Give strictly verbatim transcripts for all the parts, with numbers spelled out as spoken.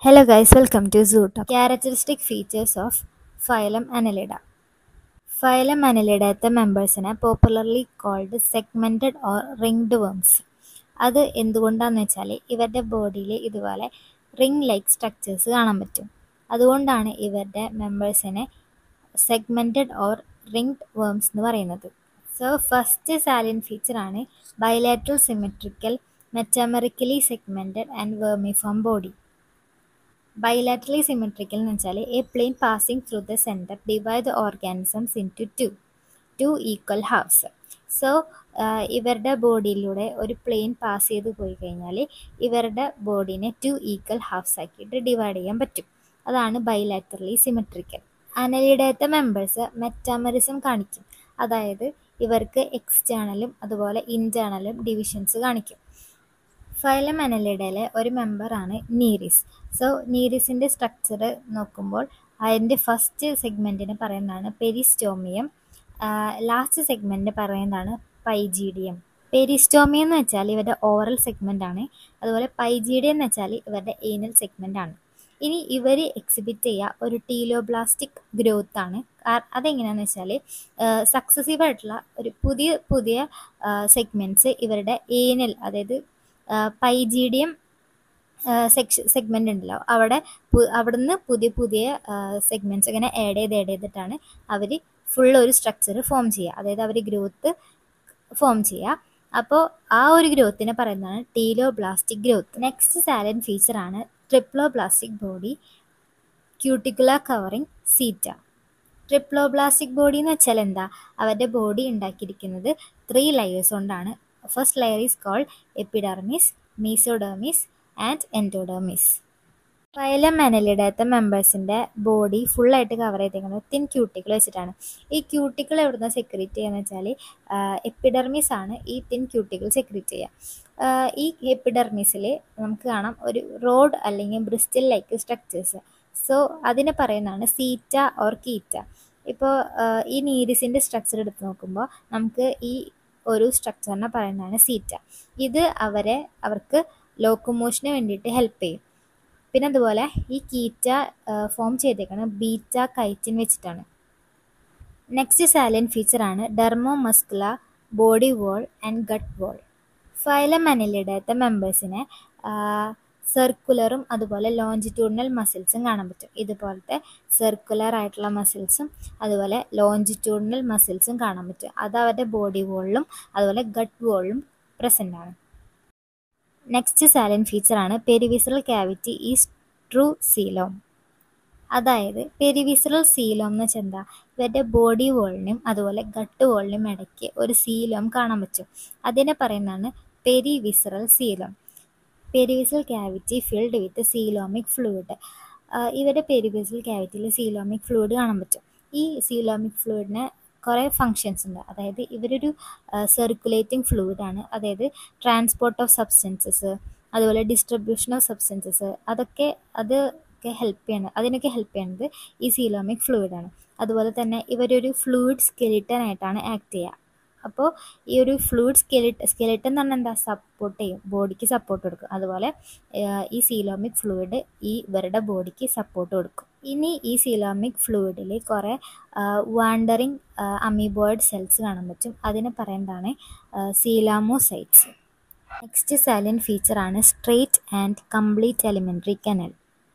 Hello guys, welcome to Zoo Talk. Characteristic features of phylum Annelida. Phylum Annelida members are popularly called segmented or ringed worms. അത് എന്തുകൊണ്ടാണെന്ന് വെച്ചാൽ ഇവരുടെ ബോഡിയിൽ ഇതുപോലെ ring like structures കാണാൻ പറ്റും. അതുകൊണ്ടാണ് ഇവരുടെ മെമ്പേഴ്സിനെ സെഗ്മെൻറ്റഡ് ഓർ റിംഗ്ഡ് വേംസ് എന്ന് പറയുന്നത്. സോ ഫസ്റ്റ് സാലിയൻറ്റ് ഫീച്ചറാണ് bilateral symmetrical metamerically segmented and vermiform body. Bilaterally symmetrical എന്ന് വെച്ചാൽ a plane passing through the center divide the organisms into two two equal halves. So ഇവരുടെ ബോഡിയിലൂടെ ഒരു plane pass ചെയ്ത് പോയി കഴിഞ്ഞാൽ ഇവരുടെ ബോഡീനെ ടു ഈക്വൽ ഹാഫ്സ് ആക്കിയിട്ട് ഡിവൈഡ് ചെയ്യാൻ പറ്റും. അതാണ് ബൈലാറ്ററലി സിമെട്രിക്കൽ. അനലിഡേറ്റ മെമ്പേഴ്സ് മെറ്റാമറിസം കാണിക്കും, അതായത് ഇവർക്ക് എക്സ്റ്റേണലും അതുപോലെ ഇൻറ്റേർണലും ഡിവിഷൻസ് കാണിക്കും. ഫൈലം അനലിഡയിലെ ഒരു മെമ്പറാണ് നീരിസ്. സോ നീരിസിൻ്റെ സ്ട്രക്ചർ നോക്കുമ്പോൾ അതിൻ്റെ ഫസ്റ്റ് സെഗ്മെൻറ്റിന് പറയുന്നതാണ് പെരിസ്റ്റോമിയം, ലാസ്റ്റ് സെഗ്മെൻറ്റിന് പറയുന്നതാണ് പൈജീഡിയം. പെരിസ്റ്റോമിയം എന്ന് വെച്ചാൽ ഇവരുടെ ഓറൽ സെഗ്മെൻ്റ് ആണ്, അതുപോലെ പൈജീഡിയം എന്ന് വെച്ചാൽ ഇവരുടെ ഏനൽ സെഗ്മെൻ്റ് ആണ്. ഇനി ഇവർ എക്സിബിറ്റ് ചെയ്യുക ഒരു ടീലോബ്ലാസ്റ്റിക് ഗ്രോത്ത് ആണ്. അതെങ്ങനെയാണെന്ന് വെച്ചാൽ സക്സസീവ് ആയിട്ടുള്ള ഒരു പുതിയ പുതിയ സെഗ്മെൻറ്റ്സ് ഇവരുടെ ഏനൽ, അതായത് പൈജീഡിയം സെക്ഷ സെഗ്മെൻ്റ് ഉണ്ടല്ലോ, അവിടെ അവിടുന്ന് പുതിയ പുതിയ സെഗ്മെൻറ്റ്സ് ഇങ്ങനെ ആഡ് ചെയ്ത് ആഡ് ചെയ്തിട്ടാണ് അവർ ഫുൾ ഒരു സ്ട്രക്ചർ ഫോം ചെയ്യുക, അതായത് അവർ ഗ്രോത്ത് ഫോം ചെയ്യുക. അപ്പോൾ ആ ഒരു ഗ്രോത്തിനെ പറയുന്നതാണ് ടീലോബ്ലാസ്റ്റിക് ഗ്രോത്ത്. നെക്സ്റ്റ് സാലൻറ്റ് ഫീച്ചറാണ് ട്രിപ്ലോബ്ലാസ്റ്റിക് ബോഡി ക്യൂട്ടിക്കുലർ കവറിങ് സീറ്റ. ട്രിപ്ലോബ്ലാസ്റ്റിക് ബോഡി എന്ന് വെച്ചാൽ എന്താ, അവരുടെ ബോഡി ഉണ്ടാക്കിയിരിക്കുന്നത് ത്രീ ലെയേഴ്സ് കൊണ്ടാണ്. First layer is called epidermis, mesodermis and endodermis. Phylum അനലിഡത്തെ മെമ്പേഴ്സിൻ്റെ ബോഡി ഫുള്ളായിട്ട് കവർ ചെയ്തേക്കുന്നത് തിൻ ക്യൂട്ടിക്കിൾ വെച്ചിട്ടാണ്. ഈ ക്യൂട്ടിക്കിൾ എവിടുന്ന് സെക്രീറ്റ് ചെയ്യുക എന്ന് വെച്ചാൽ എപ്പിഡെർമിസ് ആണ് ഈ തിൻ ക്യൂട്ടിക്കിൾ സെക്രീറ്റ് ചെയ്യുക. ഈ എപ്പിഡെർമിസിൽ നമുക്ക് കാണാം ഒരു റോഡ് അല്ലെങ്കിൽ ബ്രിസ്റ്റൽ ലൈക്ക് സ്ട്രക്ചേഴ്സ്. സോ അതിനെ പറയുന്നതാണ് സീറ്റ ഓർ കീറ്റ. ഇപ്പോൾ ഈ നീരിസിൻ്റെ സ്ട്രക്ചർ എടുത്ത് നോക്കുമ്പോൾ നമുക്ക് ഈ ഒരു സ്ട്രക്ചറിനെ പറയുന്നതാണ് സീറ്റ. ഇത് അവരെ അവർക്ക് ലോക്കോമോഷന് വേണ്ടിയിട്ട് ഹെൽപ്പ് ചെയ്യും. പിന്നെ അതുപോലെ ഈ കീറ്റ ഫോം ചെയ്തേക്കുന്നത് ബീറ്റ കൈറ്റിൻ വെച്ചിട്ടാണ്. നെക്സ്റ്റ് സാലൻറ്റ് ഫീച്ചറാണ് dermo muscular body wall and gut wall. Phylum അനലിഡത്തെ മെമ്പേഴ്സിനെ സർക്കുലറും അതുപോലെ ലോഞ്ചിറ്റ്യൂഡിനൽ മസിൽസും കാണാൻ പറ്റും. ഇതുപോലത്തെ സർക്കുലർ ആയിട്ടുള്ള മസിൽസും അതുപോലെ ലോഞ്ചിറ്റ്യൂഡിനൽ മസിൽസും കാണാൻ പറ്റും. അത് അവരുടെ ബോഡി വോളിലും അതുപോലെ ഗട്ട് വോളിലും പ്രസൻ്റ് ആണ്. നെക്സ്റ്റ് സാലൻറ്റ് ഫീച്ചറാണ് perivisceral cavity is true coelom. അതായത് പെരിവിസറൽ സീലോം എന്ന് വെച്ചാൽ എന്താ, ഇവരുടെ ബോഡി വോളിനും അതുപോലെ ഗട്ട് വോളിനും ഇടയ്ക്ക് ഒരു സീലോം കാണാൻ പറ്റും. അതിനെ പറയുന്നതാണ് perivisceral coelom. Perivisceral cavity filled with coelomic fluid. ഇവരുടെ പെരിവിസറൽ ക്യാവിറ്റിയിൽ സീലോമിക് ഫ്ലൂയിഡ് കാണാൻ പറ്റും. ഈ സീലോമിക് ഫ്ലൂയിഡിന് കുറേ ഫങ്ഷൻസ് ഉണ്ട്. അതായത് ഇവരൊരു സർക്കുലേറ്റിംഗ് ഫ്ലൂയിഡാണ്, അതായത് ട്രാൻസ്പോർട്ട് ഓഫ് സബ്സ്റ്റൻസസ് അതുപോലെ ഡിസ്ട്രിബ്യൂഷൻ ഓഫ് സബ്സ്റ്റൻസസ് അതൊക്കെ അതൊക്കെ ഹെൽപ്പ് ചെയ്യണം അതിനൊക്കെ ഹെൽപ്പ് ചെയ്യുന്നത് ഈ സീലോമിക് ഫ്ലൂയിഡാണ്. അതുപോലെ തന്നെ ഇവരൊരു ഫ്ലൂയിഡ് സ്കെലിട്ടനായിട്ടാണ് ആക്ട് ചെയ്യുക. അപ്പോൾ ഈ ഒരു ഫ്ലൂയിഡ് സ്കെലിട്ട സ്കെലിട്ടൻ എന്ന് പറഞ്ഞാൽ എന്താ, സപ്പോർട്ട് ചെയ്യും, ബോഡിക്ക് സപ്പോർട്ട് കൊടുക്കും. അതുപോലെ ഈ സീലോമിക് ഫ്ലൂയിഡ് ഈ ഇവരുടെ ബോഡിക്ക് സപ്പോർട്ട് കൊടുക്കും. ഇനി ഈ സീലോമിക് ഫ്ലൂയിഡിൽ കുറേ വാണ്ടറിങ് അമീബോയിഡ് സെൽസ് കാണാൻ പറ്റും. അതിനെ പറയുന്നതാണ് സീലാമോസൈറ്റ്സ്. നെക്സ്റ്റ് സാലൻറ്റ് ഫീച്ചറാണ് straight and complete alimentary canal.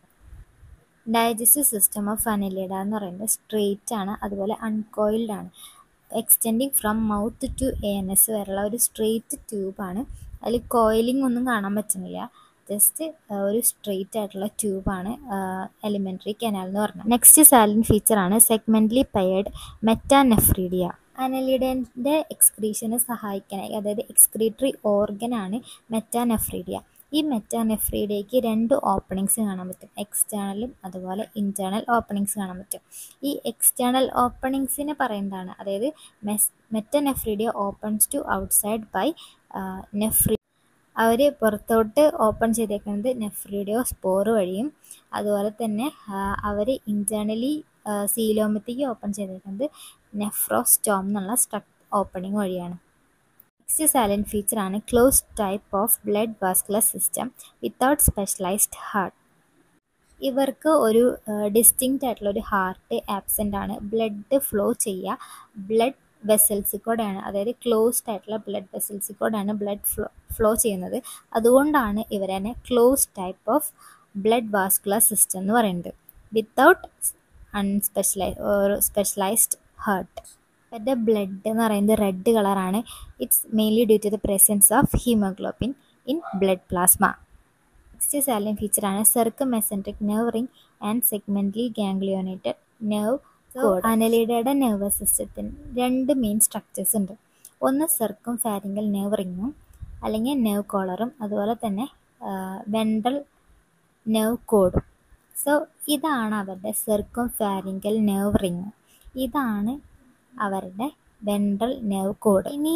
Digestive system of Annelida എന്ന് പറയുന്നത് സ്ട്രെയിറ്റ് ആണ്, അതുപോലെ അൺകോയിൽഡ് ആണ്. Extending from mouth to anus വരെയുള്ള ഒരു സ്ട്രെയിറ്റ് ട്യൂബാണ്. അതിൽ കോയിലിംഗ് ഒന്നും കാണാൻ പറ്റുന്നില്ല, ജസ്റ്റ് ഒരു സ്ട്രെയിറ്റ് ആയിട്ടുള്ള ട്യൂബാണ് എലിമെൻ്ററി കനാൽ എന്ന് പറഞ്ഞത്. Next salient ഫീച്ചറാണ് സെഗ്മെൻ്റലി paired മെറ്റാനെഫ്രീഡിയ. അനലിഡൻ്റെ എക്സ്ക്രീഷനെ സഹായിക്കാനായി, അതായത് എക്സ്ക്രീറ്ററി ഓർഗനാണ് മെറ്റാനെഫ്രീഡിയ. ഈ മെറ്റാനെഫ്രീഡിയയ്ക്ക് രണ്ട് ഓപ്പണിങ്സ് കാണാൻ പറ്റും, എക്സ്റ്റേണലും അതുപോലെ ഇൻറ്റേർണൽ ഓപ്പണിങ്സ് കാണാൻ പറ്റും. ഈ എക്സ്റ്റേണൽ ഓപ്പണിങ്സിനെ പറയുന്നതാണ്, അതായത് മെസ് metanephridia opens to outside by നെഫ്രീ. അവർ പുറത്തോട്ട് ഓപ്പൺ ചെയ്തേക്കുന്നത് നെഫ്രീഡിയോ സ്പോർ വഴിയും, അതുപോലെ തന്നെ അവർ ഇൻറ്റേർണലി സീലോമത്തേക്ക് ഓപ്പൺ ചെയ്തേക്കുന്നത് നെഫ്രോസ്റ്റോം എന്നുള്ള സ്ട്രക് ഓപ്പണിങ് വഴിയാണ്. നെക്സ്റ്റ് സാലൻറ്റ് ഫീച്ചറാണ് closed type of blood vascular system without specialised heart. ഇവർക്ക് ഒരു ഡിസ്റ്റിങ്ക്റ്റ് ആയിട്ടുള്ള ഒരു ഹാർട്ട് ആബ്സെൻ്റ് ആണ്. ബ്ലഡ് ഫ്ലോ ചെയ്യുക ബ്ലഡ് വെസൽസിൽ കൂടെയാണ്, അതായത് ക്ലോസ്ഡ് ആയിട്ടുള്ള ബ്ലഡ് വെസൽസിൽ കൂടെയാണ് ബ്ലഡ് ഫ്ലോ ഫ്ലോ ചെയ്യുന്നത്. അതുകൊണ്ടാണ് ഇവരെ closed type of blood vascular system എന്ന് പറയുന്നത്. വിത്തൗട്ട് അൺസ്പെഷ്യലൈസ് ഒരു സ്പെഷ്യലൈസ്ഡ് ഹാർട്ട്. ഇവരുടെ ബ്ലഡ് എന്ന് പറയുന്നത് റെഡ് കളറാണ്. It's mainly due to the presence of haemoglobin in blood plasma. Next salient ഫീച്ചറാണ് circummesenteric nerve ring and segmentally ganglionated nerve cord. അനലിഡയുടെ nervous സിസ്റ്റത്തിന് രണ്ട് മെയിൻ സ്ട്രക്ചേഴ്സ് ഉണ്ട്. ഒന്ന് സർക്കും ഫാരിങ്കൽ നെർവ് റിങ്ങും അല്ലെങ്കിൽ നെർവ് കോളറും, അതുപോലെ തന്നെ വെൻട്രൽ നെർവ് കോഡും. സോ ഇതാണ് അവരുടെ സർക്കും ഫാരിങ്കൽ നെർവ് റിങ്, ഇതാണ് അവരുടെ വെൻട്രൽ നെർവ് കോഡ്. ഇനി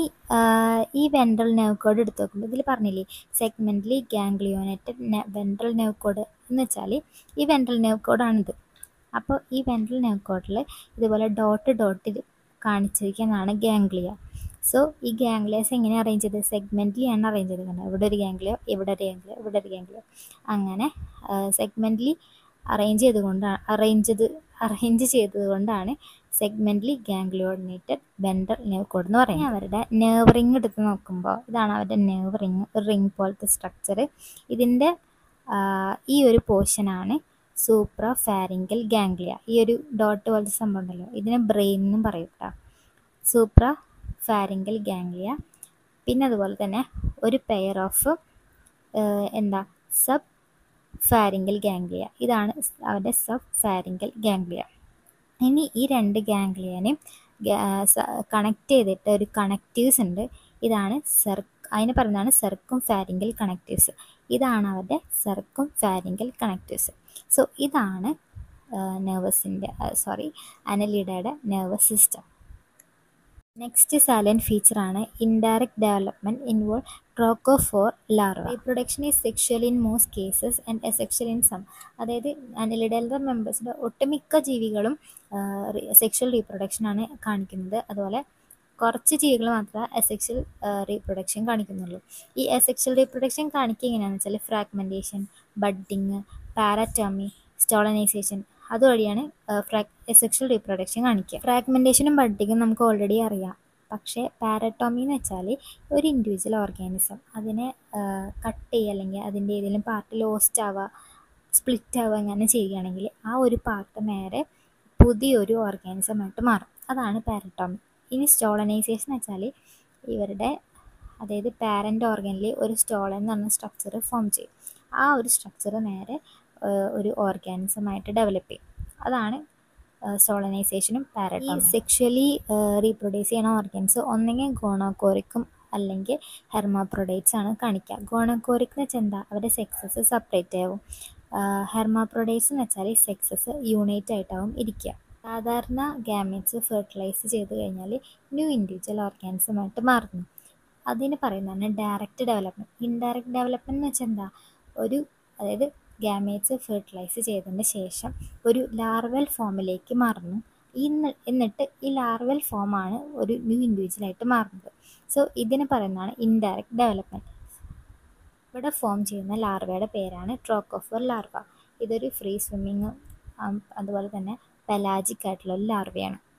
ഈ വെൻട്രൽ നെർവ് കോഡ് എടുത്ത് നോക്കുമ്പോൾ ഇതിൽ പറഞ്ഞില്ലേ segmentally ganglionated ventral nerve cord എന്ന് വെച്ചാൽ ഈ വെൻട്രൽ നെർവ് കോഡാണിത്. അപ്പോൾ ഈ വെൻട്രൽ നെർവ് കോഡിൽ ഇതുപോലെ ഡോട്ട് ഡോട്ട് കാണിച്ചിരിക്കുന്നതാണ് ഗാംഗ്ലിയ. സോ ഈ ഗാംഗ്ലിയാസ് എങ്ങനെ അറേഞ്ച് ചെയ്തത്? സെഗ്മെന്റലി ആണ് അറേഞ്ച് ചെയ്തിരിക്കുന്നത്. ഇവിടെ ഒരു ഗാംഗ്ലിയോ, ഇവിടെ ഒരു ഗാംഗ്ലിയോ, ഇവിടെ ഒരു ഗാംഗ്ലിയോ, അങ്ങനെ സെഗ്മെന്റലി അറേഞ്ച് ചെയ്തുകൊണ്ടാണ് അറേഞ്ച് ചെയ്ത് അറേഞ്ച് ചെയ്തതുകൊണ്ടാണ് segmentally ganglionated ventral nerve cord എന്ന് പറയുന്നത്. അവരുടെ നെർവ് റിങ് എടുത്ത് നോക്കുമ്പോൾ ഇതാണ് അവരുടെ നെർവ് റിങ്, റിങ് പോലത്തെ സ്ട്രക്ചർ. ഇതിൻ്റെ ഈ ഒരു പോർഷനാണ് സൂപ്ര ഫാരിങ്കൽ ഗാംഗ്ലിയ. ഈ ഒരു ഡോട്ട് പോലത്തെ സംഭവം ഉണ്ടല്ലോ, ഇതിനെ ബ്രെയിൻ എന്നും പറയും കേട്ടോ, സൂപ്ര ഫാരിങ്കൽ ഗാംഗ്ലിയ. പിന്നെ അതുപോലെ തന്നെ ഒരു പെയർ ഓഫ് എന്താ സബ് ഫാരിങ്കൽ ഗാംഗ്ലിയ, ഇതാണ് അവരുടെ സബ് ഫാരിങ്കൽ ഗാംഗ്ലിയ. ഇനി ഈ രണ്ട് ഗാംഗ്ലിയനെയും കണക്ട് ചെയ്തിട്ട് ഒരു കണക്റ്റീവ്സ് ഉണ്ട്, ഇതാണ് സെർ അതിന് പറയുന്നതാണ് സർക്കും ഫാരിങ്കൽ കണക്റ്റീവ്സ്. ഇതാണ് അവരുടെ സർക്കും ഫാരിങ്കൽ കണക്റ്റീവ്സ്. സോ ഇതാണ് നെർവസിൻ്റെ സോറി അനലിഡയുടെ നെർവസ് സിസ്റ്റം. നെക്സ്റ്റ് സാലൈൻറ്റ് ഫീച്ചറാണ് indirect development involve trochophore larva. Reproduction is sexual in most cases and asexual in some. അതായത് അനലിഡയുടെ മെമ്പേഴ്സിൻ്റെ ഒട്ടുമിക്ക ജീവികളും സെക്ഷൽ റീപ്രൊഡക്ഷനാണ് കാണിക്കുന്നത്. അതുപോലെ കുറച്ച് ജീവികൾ മാത്രമേ അസെക്ഷൽ റീപ്രൊഡക്ഷൻ കാണിക്കുന്നുള്ളൂ. ഈ അസെക്ഷൽ റീപ്രൊഡക്ഷൻ കാണിക്കുക എങ്ങനെയാണെന്ന് വെച്ചാൽ ഫ്രാഗ്മെൻറ്റേഷൻ, ബഡ്ഡിങ്, പാരറ്റോമി, സ്റ്റോളനൈസേഷൻ, അതുവഴിയാണ് സെക്ഷൽ റീപ്രൊഡക്ഷൻ കാണിക്കുക. ഫ്രാഗ്മെൻറ്റേഷനും ബഡ്ഡിങ്ങും നമുക്ക് ഓൾറെഡി അറിയാം. പക്ഷേ പാരറ്റോമി എന്ന് വെച്ചാൽ ഒരു ഇൻഡിവിജ്വൽ ഓർഗാനിസം അതിനെ കട്ട് ചെയ്യുക അല്ലെങ്കിൽ അതിൻ്റെ ഏതെങ്കിലും പാർട്ട് ലോസ്റ്റ് ആവുക, സ്പ്ലിറ്റ് ആവുക അങ്ങനെ ചെയ്യുകയാണെങ്കിൽ ആ ഒരു പാർട്ട് നേരെ പുതിയൊരു ഓർഗാനിസമായിട്ട് മാറും. അതാണ് പാരറ്റോമി. ഇനി സ്റ്റോളനൈസേഷൻ വെച്ചാൽ ഇവരുടെ അതായത് പാരൻ്റ് ഓർഗനിൽ ഒരു സ്റ്റോളൻ എന്ന് പറഞ്ഞ സ്ട്രക്ചർ ഫോം ചെയ്യും. ആ ഒരു സ്ട്രക്ചർ നേരെ ഒരു ഓർഗാനിസമായിട്ട് ഡെവലപ്പ് ചെയ്യും. അതാണ് സ്റ്റോളനൈസേഷനും പാരറ്റോമി. സെക്ഷലി റീപ്രൊഡ്യൂസ് ചെയ്യുന്ന ഓർഗൻസ് ഒന്നെങ്കിൽ ഗോണോകോറിക്കും അല്ലെങ്കിൽ ഹെർമാപ്രൊഡൈറ്റ്സ് ആണ് കാണിക്കുക. ഗോണോകോറിക് എന്ന് വെച്ചാൽ എന്താ, അവരുടെ സെക്സസ് സെപ്പറേറ്റ് ആവും. ഹെർമാപ്രൊഡൈറ്റ്സ് എന്ന് വെച്ചാൽ സെക്സസ് യൂണൈറ്റ് ആയിട്ടാവും ഇരിക്കുക. സാധാരണ ഗാമീറ്റ്സ് ഫെർട്ടിലൈസ് ചെയ്ത് കഴിഞ്ഞാൽ ന്യൂ ഇൻഡിവിജ്വൽ ഓർഗാനിസമായിട്ട് മാറുന്നു. അതിന് പറയുന്നതാണ് ഡയറക്റ്റ് ഡെവലപ്മെൻറ്റ്. ഇൻഡയറക്റ്റ് ഡെവലപ്മെൻറ്റ് എന്ന് വെച്ചാൽ എന്താ, ഒരു അതായത് ഗാമേറ്റ്സ് ഫെർട്ടിലൈസ് ചെയ്തതിന് ശേഷം ഒരു ലാർവൽ ഫോമിലേക്ക് മാറുന്നു. ഇന്ന് എന്നിട്ട് ഈ ലാർവൽ ഫോമാണ് ഒരു ന്യൂ ഇൻഡിവിജ്വലായിട്ട് മാറുന്നത്. സോ ഇതിന് പറയുന്നതാണ് ഇൻഡയറക്റ്റ് ഡെവലപ്മെൻറ്റ്. ഇവിടെ ഫോം ചെയ്യുന്ന ലാർവയുടെ പേരാണ് ട്രോക്കോഫോർ ലാർവ. ഇതൊരു ഫ്രീ സ്വിമ്മിങ് അതുപോലെ തന്നെ പെലാജിക് ആയിട്ടുള്ള ഒരു ലാർവയാണ്.